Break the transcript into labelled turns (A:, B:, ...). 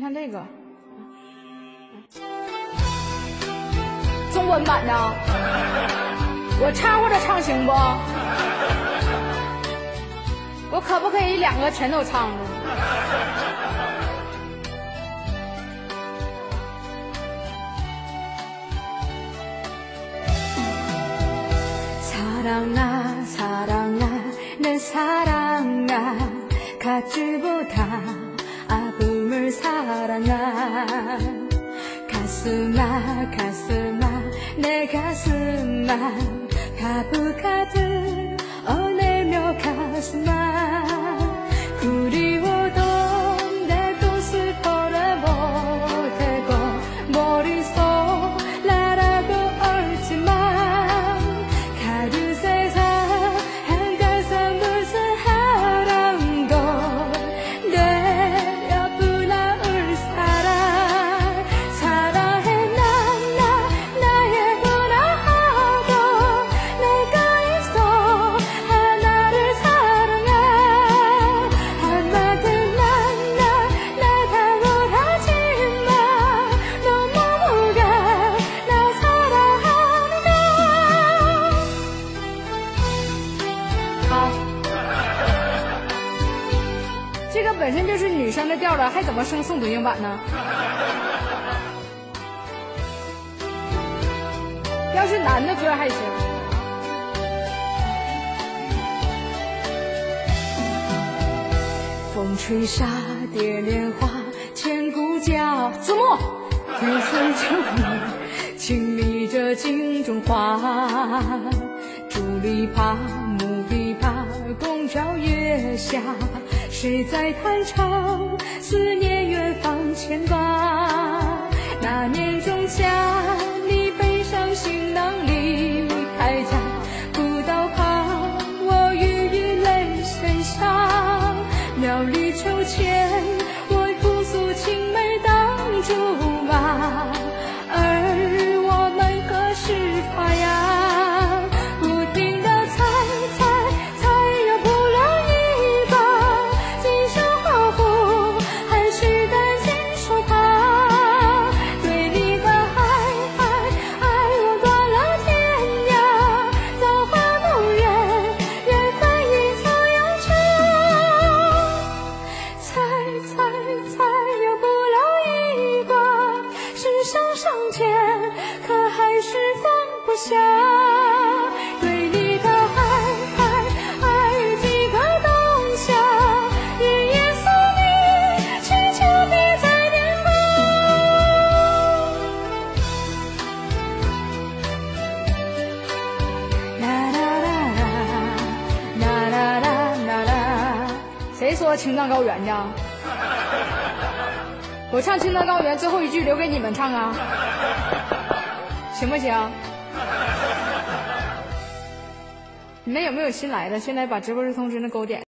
A: 看这个中文版的，我唱或者唱行不？我可不可以两个全都唱呢？ 사랑아 사랑아 내 사랑아 가치보다 아픔을 사랑아 가슴아 가슴아 내 가슴아 가득가득 어내며 가슴아 그리워도 내도 슬퍼라 못하고 머릿속 나라고 얼지만这个本身就是女生的调了，还怎么升宋祖英版呢？要是男的歌还行。风吹沙蝶莲花，千古交字幕。天水城里，情迷着镜中花，竹篱笆，木琵琶，宫照月下。 谁在弹唱思念远方牵挂？那年仲夏，你背上行囊离开家，古道旁我郁郁泪水下，苗里秋千，我朴素青梅当竹马，而我们何时发芽？ 下对你的爱几个冬夏，日夜思念，祈求别再变化。啦啦啦啦啦啦啦啦啦，谁说青藏高原呀？我唱青藏高原最后一句留给你们唱啊，行不行？ 你们有没有新来的？现在把直播室通知那给我点。